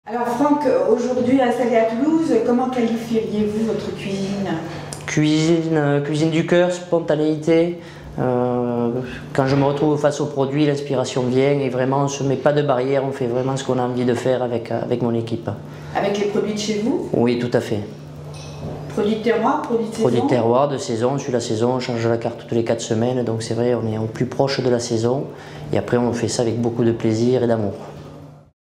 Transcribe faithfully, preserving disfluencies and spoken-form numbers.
Alors Franck, aujourd'hui installé à Toulouse, comment qualifieriez-vous votre cuisine? Cuisine, euh, cuisine du cœur, spontanéité. Euh, quand je me retrouve face au produit, l'inspiration vient et vraiment on ne se met pas de barrière, on fait vraiment ce qu'on a envie de faire avec, avec mon équipe. Avec les produits de chez vous? Oui, tout à fait. Produits de terroir, produits de saison? Produits de terroir, de saison, on suit la saison, on change la carte toutes les quatre semaines, donc c'est vrai, on est au plus proche de la saison et après on fait ça avec beaucoup de plaisir et d'amour.